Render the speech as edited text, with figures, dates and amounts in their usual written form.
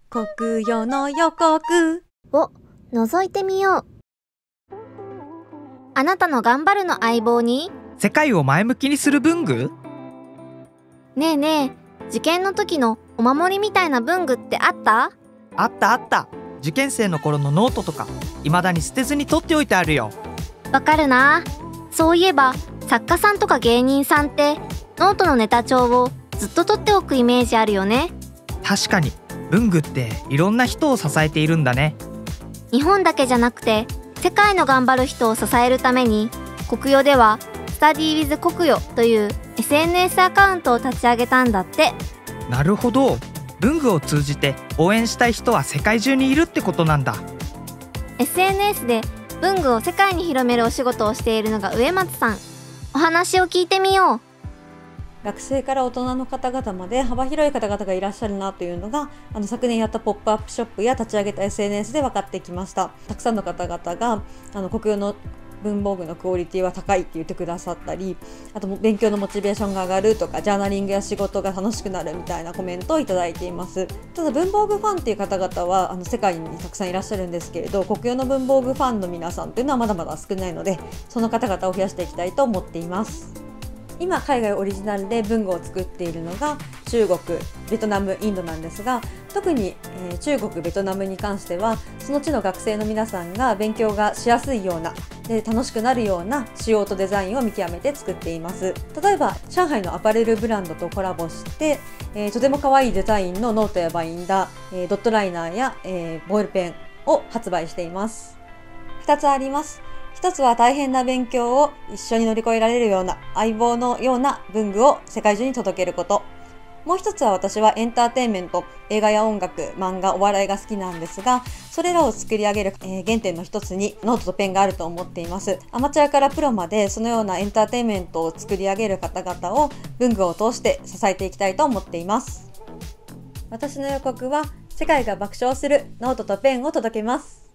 国よの予告を覗いてみよう。あなたの頑張るの相棒に世界を前向きにする文具。 ねえねえ、受験の時のお守りみたいな文具ってあった？ あったあった。受験生の頃のノートとか未だに捨てずに取っておいてあるよ。 わかるな。そういえば作家さんとか芸人さんってノートのネタ帳をずっと取っておくイメージあるよね。 確かに文具っていろんな人を支えているんだね。 日本だけじゃなくて世界の頑張る人を支えるために国予ではスタディウィズ国予という SNS アカウントを立ち上げたんだって。 なるほど。文具を通じて応援したい人は世界中にいるってことなんだ。 SNS で文具を世界に広めるお仕事をしているのが植松さん。お話を聞いてみよう。 学生から大人の方々まで幅広い方々がいらっしゃるなというのが昨年やったポップアップショップや立ち上げた SNS で分かってきました。たくさんの方々が国語の文房具のクオリティは高いって言ってくださったり、あと勉強のモチベーションが上がるとか、ジャーナリングや仕事が楽しくなるみたいなコメントをいただいています。ただ文房具ファンっていう方々は世界にたくさんいらっしゃるんですけれど、国用の文房具ファンの皆さんというのはまだまだ少ないので、その方々を増やしていきたいと思っています。今海外オリジナルで文具を作っているのが中国、ベトナム、インドなんですが、特に中国、ベトナムに関してはその地の学生の皆さんが勉強がしやすいようなで楽しくなるような仕様とデザインを見極めて作っています。例えば上海のアパレルブランドとコラボして、とても可愛いデザインのノートやバインダー、ドットライナーや、ボールペンを発売しています。2つあります。一つは大変な勉強を一緒に乗り越えられるような相棒のような文具を世界中に届けること。もう一つは私はエンターテインメント、映画や音楽、漫画、お笑いが好きなんですが、それらを作り上げる、原点の一つにノートとペンがあると思っています。アマチュアからプロまでそのようなエンターテインメントを作り上げる方々を文具を通して支えていきたいと思っています。私の予告は世界が爆笑するノートとペンを届けます。